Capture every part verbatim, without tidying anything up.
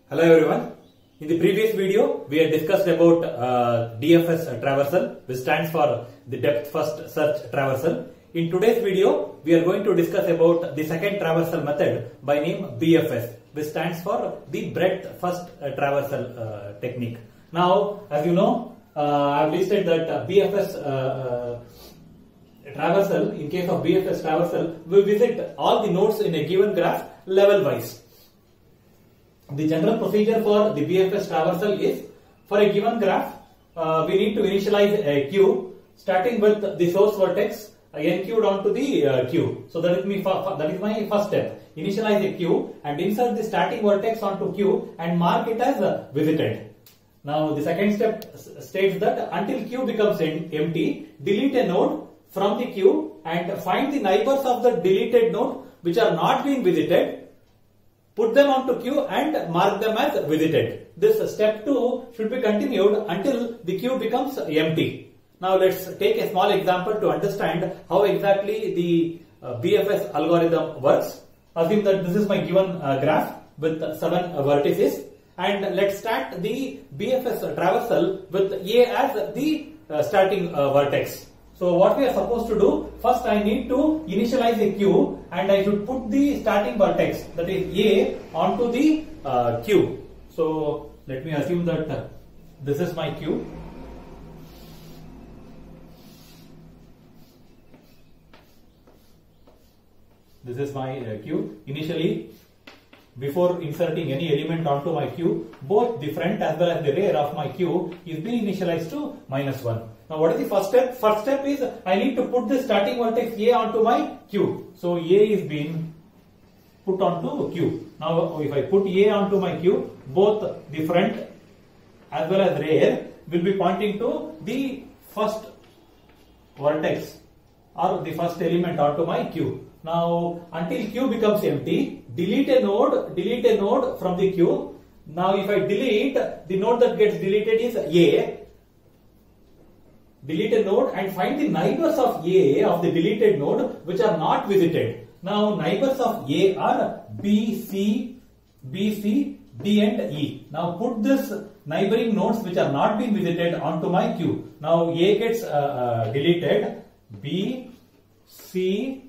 Hello everyone. In the previous video, we had discussed about uh, D F S traversal, which stands for the depth first search traversal. In today's video, we are going to discuss about the second traversal method by name B F S, which stands for the breadth first uh, traversal uh, technique. Now, as you know, uh, I have listed that uh, B F S uh, uh, traversal, in case of B F S traversal, we visit all the nodes in a given graph level wise. The general procedure for the B F S traversal is, for a given graph, uh, we need to initialize a queue starting with the source vertex uh, n queued onto the uh, queue. So that is, me, that is my first step. Initialize a queue and insert the starting vertex onto queue and mark it as uh, visited. Now the second step states that until queue becomes empty, delete a node from the queue and find the neighbors of the deleted node which are not being visited. Put them onto queue and mark them as visited. This step two should be continued until the queue becomes empty. Now let's take a small example to understand how exactly the uh, B F S algorithm works. Assume that this is my given uh, graph with seven uh, vertices, and let's start the B F S traversal with A as the uh, starting uh, vertex. So what we are supposed to do, first I need to initialize a queue and I should put the starting vertex, that is A, onto the uh, queue. So let me assume that uh, this is my queue. This is my uh, queue. Initially, before inserting any element onto my queue, both the front as well as the rear of my queue is being initialized to minus one. Now what is the first step? First step is I need to put the starting vertex A onto my queue. So A is being put onto queue. Now if I put A onto my queue, both the front as well as rear will be pointing to the first vertex or the first element onto my queue. Now until queue becomes empty, delete a node, delete a node from the queue. Now if I delete, the node that gets deleted is A. Delete a node and find the neighbors of A of the deleted node which are not visited. Now neighbors of A are B, C, B, C, D and E. Now put this neighboring nodes which are not being visited onto my queue. Now A gets uh, uh, deleted, B, C,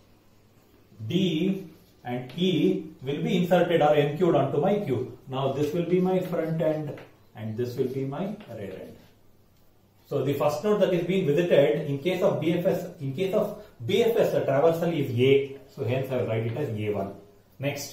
D and E will be inserted or enqueued onto my queue. Now this will be my front end and this will be my rear end. So the first node that is being visited in case of B F S, in case of B F S traversal is A. So hence I will write it as A one. Next,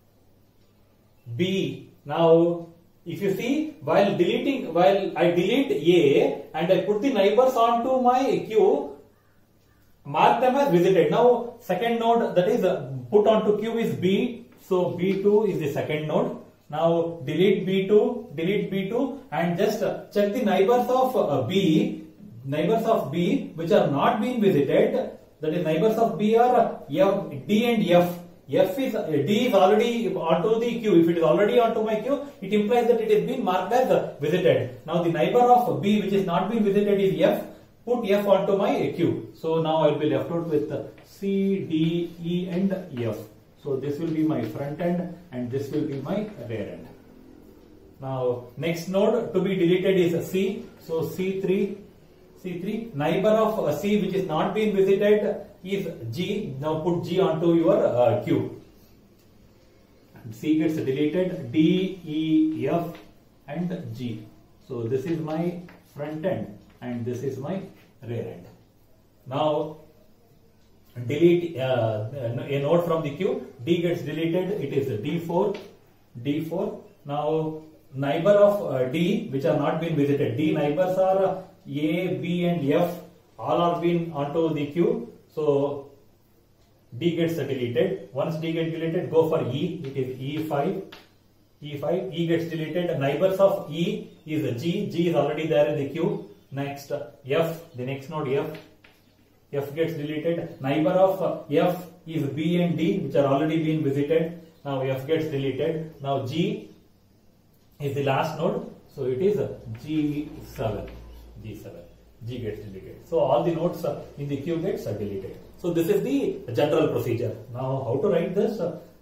B. Now if you see, while deleting, while I delete A and I put the neighbors onto my queue, mark them as visited. Now second node that is put onto queue is B. So B two is the second node. Now delete B two, delete B two and just check the neighbors of uh, B, neighbors of B which are not being visited. That is, neighbors of B are F, D and F. F is, uh, D is already onto the queue. If it is already onto my queue, it implies that it is being marked as uh, visited. Now the neighbor of B which is not being visited is F. Put F onto my queue. So now I will be left out with uh, C, D, E and F. So this will be my front end and this will be my rear end. Now next node to be deleted is C. So C three, C three. Neighbor of C which is not being visited is G. Now put G onto your uh, queue. And C gets deleted, D, E, F and G. So this is my front end and this is my rear end. Now delete uh, a node from the queue. D gets deleted, it is D four, D four. Now neighbor of uh, D which are not been visited, D neighbors are A, B and F, all are been onto the queue. So D gets deleted. Once D gets deleted, go for E, it is E five, E five. E gets deleted. Neighbors of E is G, G is already there in the queue. Next F, the next node F, F gets deleted. Neighbor of F is B and D which are already been visited. Now F gets deleted. Now G is the last node. So it is G seven. G seven. G gets deleted. So all the nodes in the queue gets deleted. So this is the general procedure. Now how to write this?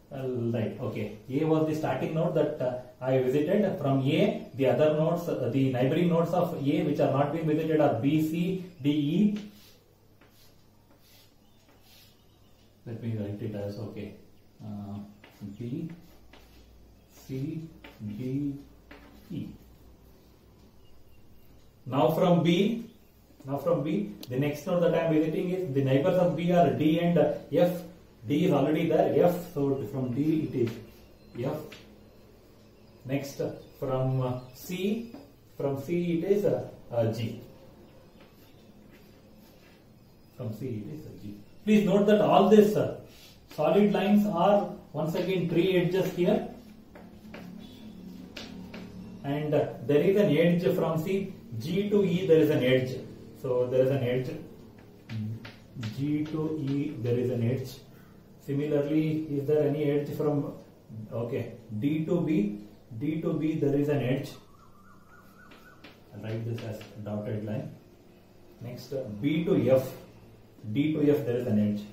Uh, right, okay. A was the starting node that uh, I visited. From A, the other nodes, uh, the neighboring nodes of A which are not being visited are B, C, D, E. Let me write it as, okay, uh, B, C, D, E. Now from B, now from B, the next node that I am visiting is, the neighbors of B are D and uh, F. D is already there, F, so from D it is F. Next, uh, from uh, C, from C it is uh, uh, G. From C it is uh, G. Please note that all these uh, solid lines are once again three edges here, and uh, there is an edge from C, G to E there is an edge. So there is an edge, G to E there is an edge. Similarly, is there any edge from, okay, D to B, D to B there is an edge. I'll write this as dotted line. Next, uh, B to F, D to F there is an edge.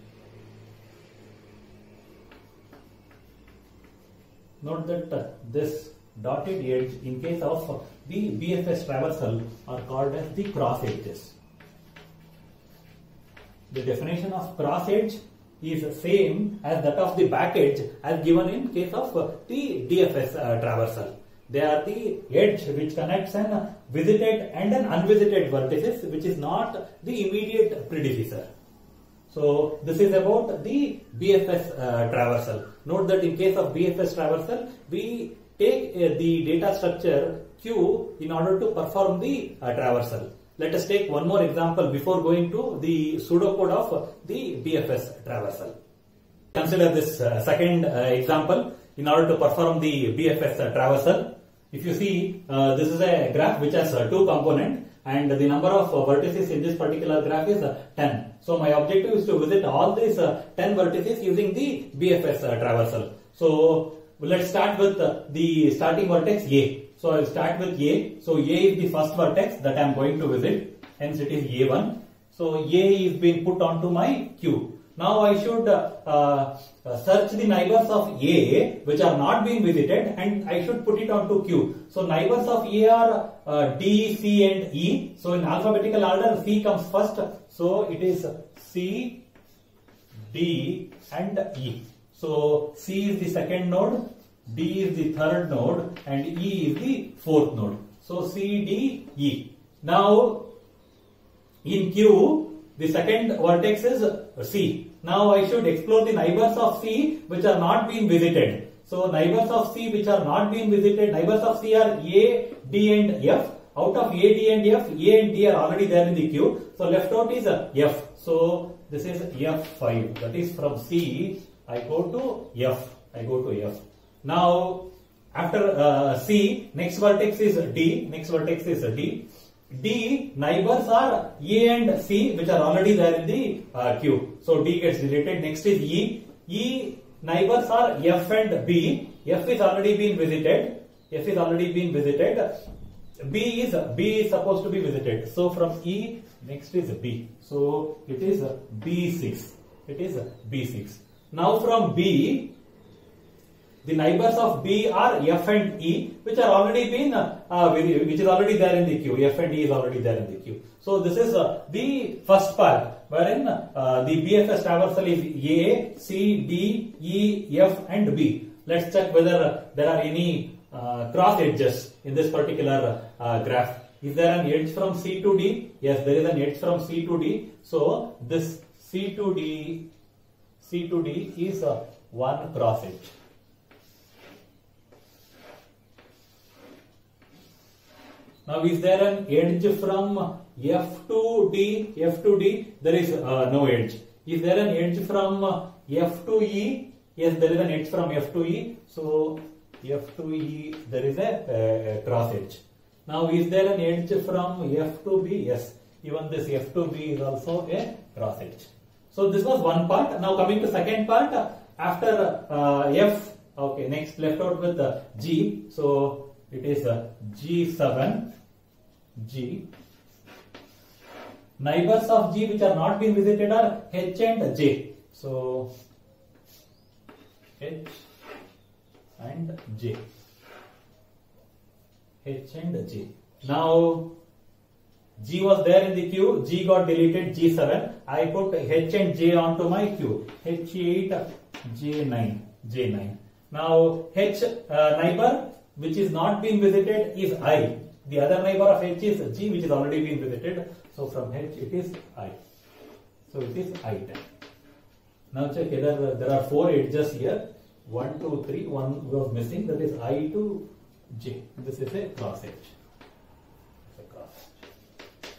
Note that uh, this dotted edge in case of uh, the B F S traversal are called as the cross edges. The definition of cross edge is same as that of the back edge as given in case of uh, the D F S uh, traversal. They are the edge which connects an visited and an unvisited vertices which is not the immediate predecessor. So this is about the B F S uh, traversal. Note that in case of B F S traversal, we take uh, the data structure Q in order to perform the uh, traversal. Let us take one more example before going to the pseudocode of the B F S traversal. Consider this uh, second uh, example in order to perform the B F S uh, traversal. If you see, uh, this is a graph which has uh, two components, and the number of uh, vertices in this particular graph is uh, ten. So my objective is to visit all these uh, ten vertices using the B F S uh, traversal. So let's start with uh, the starting vertex A. So I will start with A. So A is the first vertex that I am going to visit. Hence it is A one. So A is being put onto my Q. Now I should uh, uh, search the neighbors of A which are not being visited, and I should put it onto Q. So neighbors of A are uh, D, C and E. So in alphabetical order C comes first. So it is C, D and E. So C is the second node, D is the third node, and E is the fourth node. So C, D, E. Now in Q, the second vertex is C. Now I should explore the neighbors of C which are not being visited. So neighbors of C which are not being visited, neighbors of C are A, D and F. Out of A, D and F, A and D are already there in the queue. So left out is F. So this is F five. That is from C, I go to F. I go to F. Now after uh, C, next vertex is D. Next vertex is D. D neighbors are A and C which are already there in the uh, queue. So D gets deleted. Next is E. E neighbors are F and B. F is already been visited. F is already been visited. B is B is supposed to be visited. So from E, next is B. So it is B six. It is B six. Now from B, the neighbors of B are F and E, which are already been, uh, which is already there in the queue. F and E is already there in the queue. So this is uh, the first part, wherein uh, the B F S traversal is A, C, D, E, F and B. Let's check whether there are any uh, cross edges in this particular uh, graph. Is there an edge from C to D? Yes, there is an edge from C to D. So this C to D, C to D is uh, one cross edge. Now is there an edge from F to D? F to D, there is uh, no edge. Is there an edge from uh, F to E? Yes, there is an edge from F to E. So F to E, there is a, a cross edge. Now is there an edge from F to B? Yes, even this F to B is also a cross edge. So this was one part. Now coming to second part, after uh, F, okay, next left out with uh, G. So it is uh, G seven, G. Neighbors of G which are not being visited are H and J. So H and J. H and J. Now G was there in the queue, G got deleted, G seven. I put H and J onto my queue. H eight, J nine, J nine. Now H uh, neighbor which is not being visited is I. The other neighbor of H is G, which is already been visited. So from H it is I. So it is I ten. Now check either there are four edges here. One, two, three. One was missing. That is I to J. This is a cross edge. A cross edge.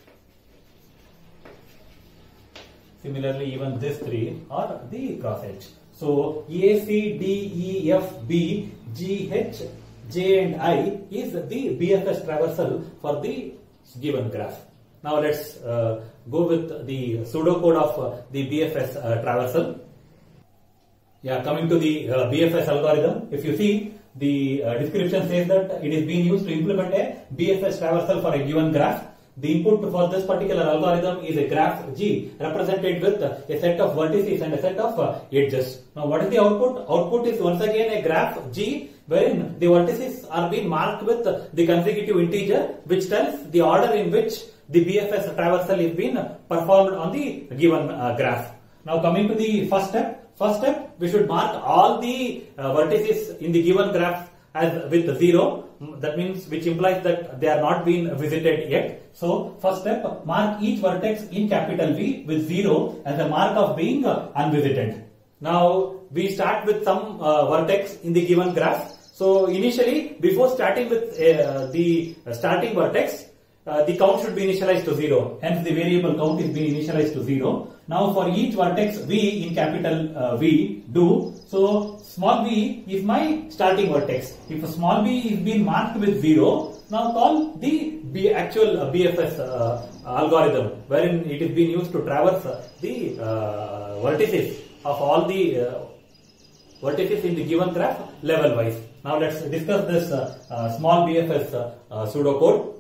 Similarly, even these three are the cross edge. So A, C, D, E, F, B, G, H, J and I is the B F S traversal for the given graph. Now let's uh, go with the pseudocode of uh, the B F S uh, traversal. Yeah, coming to the uh, B F S algorithm, if you see the uh, description says that it is being used to implement a B F S traversal for a given graph. The input for this particular algorithm is a graph G represented with a set of vertices and a set of uh, edges. Now what is the output? Output is once again a graph G wherein the vertices are being marked with the consecutive integer which tells the order in which the B F S traversal is being performed on the given uh, graph. Now coming to the first step. First step, we should mark all the uh, vertices in the given graph as with zero. That means which implies that they are not being visited yet. So first step, mark each vertex in capital V with zero as a mark of being uh, unvisited. Now we start with some uh, vertex in the given graph. So initially, before starting with uh, the starting vertex, uh, the count should be initialized to zero. Hence the variable count is being initialized to zero. Now for each vertex V in capital uh, V, do. So small v is my starting vertex. If a small v is being marked with zero, now call the B actual uh, B F S uh, algorithm wherein it is being used to traverse uh, the uh, vertices of all the uh, vertices in the given graph level wise. Now let's discuss this uh, uh, small B F S uh, uh, pseudocode.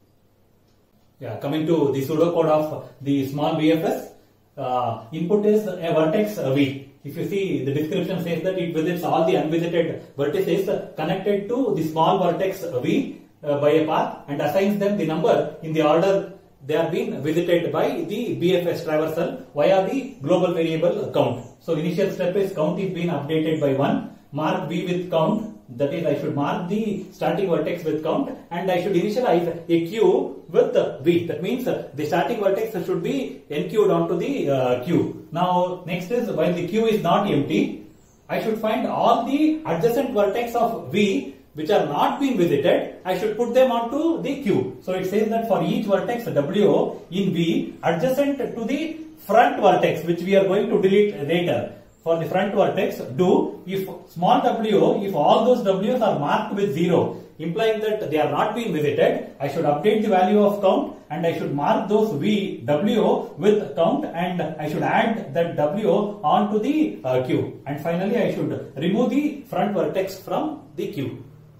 Yeah, coming to the pseudocode of the small B F S, uh, input is a vertex uh, V. If you see the description says that it visits all the unvisited vertices connected to the small vertex uh, V uh, by a path and assigns them the number in the order they are being visited by the B F S traversal via the global variable count. So initial step is count is being updated by one, mark V with count. That is, I should mark the starting vertex with count and I should initialize a queue with uh, V. That means uh, the starting vertex should be enqueued onto the uh, queue. Now next is while the queue is not empty, I should find all the adjacent vertex of V which are not being visited. I should put them onto the queue. So it says that for each vertex W in V adjacent to the front vertex which we are going to delete later. For the front vertex, do if small w, if all those w's are marked with zero, implying that they are not being visited, I should update the value of count and I should mark those v, w with count and I should add that w onto the uh, queue. And finally, I should remove the front vertex from the queue.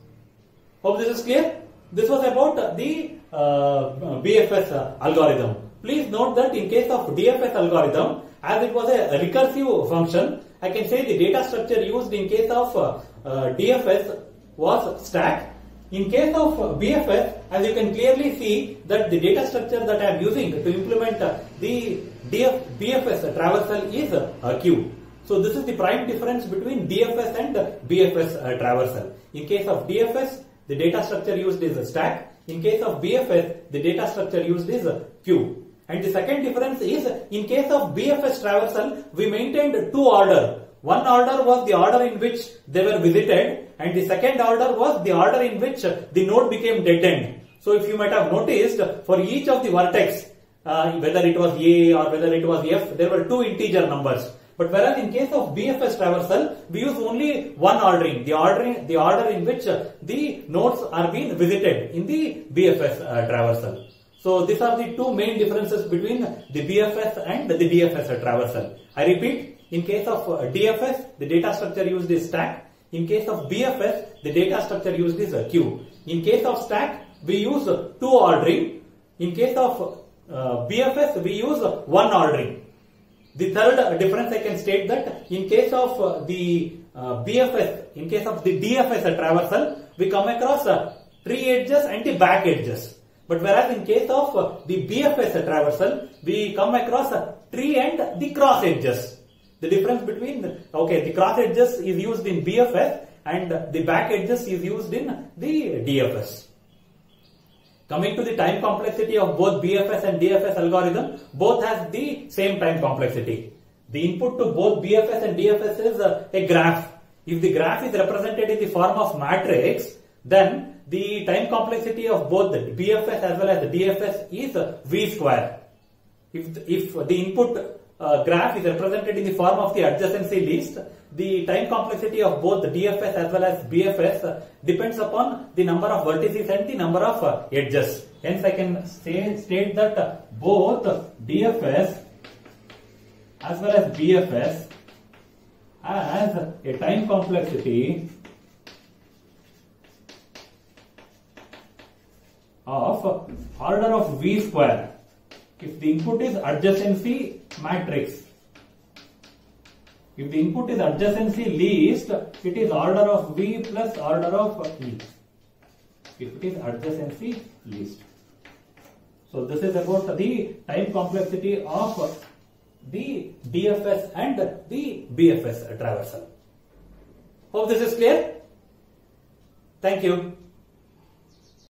Hope this is clear. This was about the uh, B F S uh, algorithm. Please note that in case of D F S algorithm, as it was a recursive function, I can say the data structure used in case of uh, uh, D F S was stack. In case of uh, B F S, as you can clearly see that the data structure that I am using to implement uh, the D F, B F S traversal is uh, a queue. So this is the prime difference between D F S and uh, B F S uh, traversal. In case of D F S, the data structure used is a stack. In case of B F S, the data structure used is a queue. And the second difference is, in case of B F S traversal, we maintained two order. One order was the order in which they were visited, and the second order was the order in which the node became dead end. So if you might have noticed, for each of the vertex, uh, whether it was A or whether it was F, there were two integer numbers. But whereas in case of B F S traversal, we use only one ordering, the ordering, the order in which the nodes are being visited in the B F S uh, traversal. So these are the two main differences between the B F S and the D F S traversal. I repeat, in case of D F S, the data structure used is stack. In case of B F S, the data structure used is a queue. In case of stack, we use two ordering. In case of uh, B F S, we use one ordering. The third difference I can state that in case of uh, the uh, B F S, in case of the D F S traversal, we come across uh, tree edges and the back edges. But whereas in case of uh, the B F S traversal, we come across uh, tree and the cross edges. The difference between, okay, the cross edges is used in B F S and the back edges is used in the D F S. Coming to the time complexity of both B F S and D F S algorithm, both has the same time complexity. The input to both B F S and D F S is a, a graph. If the graph is represented in the form of matrix, then the time complexity of both the B F S as well as the D F S is V square. If the, if the input uh, graph is represented in the form of the adjacency list, the time complexity of both the D F S as well as B F S uh, depends upon the number of vertices and the number of uh, edges. Hence, I can say, state that uh, both D F S as well as B F S has a time complexity of order of V square if the input is adjacency matrix. If the input is adjacency least, it is order of V plus order of E. If it is adjacency least. So this is about the time complexity of the D F S and the B F S traversal. Hope this is clear. Thank you.